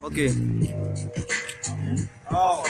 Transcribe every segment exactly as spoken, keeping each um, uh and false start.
Okay. Oh,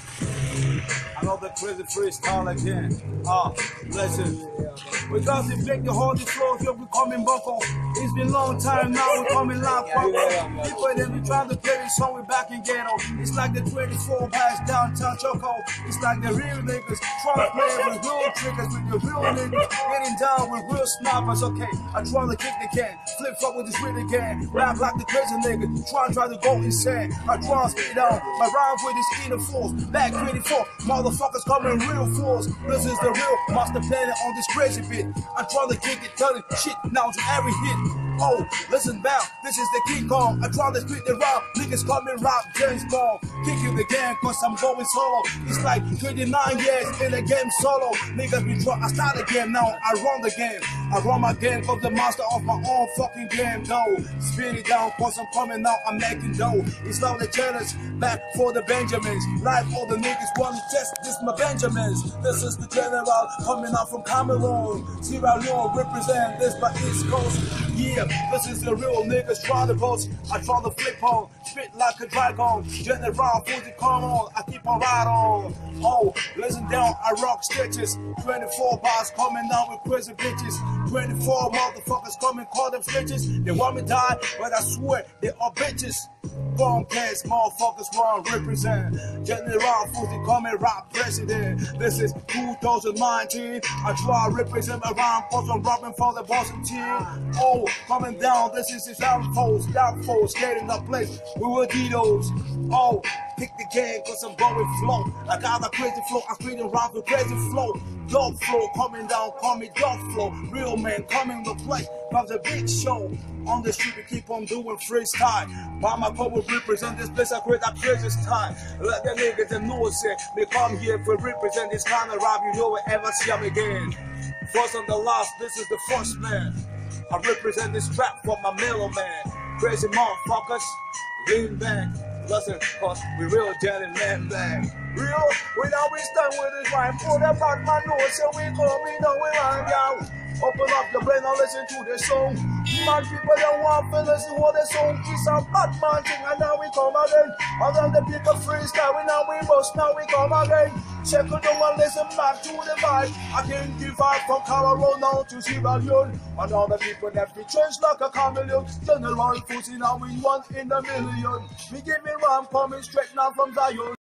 another crazy freestyle again. Ah, listen. We got to break the whole flow here, we coming buckle. It's been a long time now, we coming live buckle. People they be trying to play this song, we back in ghetto. It's like the twenty-four bars downtown Choco. It's like the real niggas trying to play with real triggers, with the real niggas getting down with real snappers. Okay, I try to kick the can, flip flop with this real again. Rap like the crazy nigga, try try to go insane. I try to speed down, my rhyme with this inner force. Back twenty-four, motherfuckers coming real force. This is the real master planet on this crazy bit. I'm trying to kick it, turn it shit now to every hit. Oh, listen back, this is the King Kong. I try to spit the rap, niggas call me rap James Bond. Kick you again, cause I'm going solo. It's like twenty-nine years in the game solo. Niggas be try, I start the game now, I run the game. I run my game cause the master of my own fucking game. No, spin it down cause I'm coming out, I'm making dough. It's like the challenge, back for the Benjamins. Like all the niggas want to test, this my Benjamins. This is the general coming out from Cameroon. Sierra Leone represent this by East Coast. Yeah, this is the real niggas try to boast. I try to flip on, spit like a dragon. General Fusi, come on, I keep on right on. Oh, listen down, I rock stitches. twenty-four bars coming down with crazy bitches. twenty-four motherfuckers coming, call them stitches. They want me die, but I swear they are bitches. Bomb case, motherfuckers want to represent. General Fusi coming rap president. This is two thousand nineteen. I try to represent my rhyme cause I'm rapping for the Boston team. Oh, coming down, this is the downfalls, downfalls, getting the place. We were Ditos. Oh, pick the game cause I'm going flow. I got a crazy flow, I'm creating rhymes with crazy flow. Dog flow coming down, call me dog flow. Real man coming to play, comes a big show. On the street we keep on doing freestyle. Mama Poe will represent this place, I create that crazy style. Let the niggas that know say, they come here for represent this kind of rap, you know we'll ever see them again. First and the last, this is the first man. I represent this rap for my mellow man. Crazy motherfuckers, lean back. Listen, cause we real gentlemen back. Real, we now we stand with this rhyme. Pull the back my nose, so we coming down with rhyme down. Open up the brain and listen to the song. Man, people don't want to listen to the song. It's a Batman thing and now we come again. And then the people freestyle, we now we bust, now we come again. Check it out and listen back to the vibe. I can give vibe from Colorado now to Sierra Leone. And all the people that be changed like a chameleon. General Fusi now we one in a million. We give me rhyme coming straight now from Zion.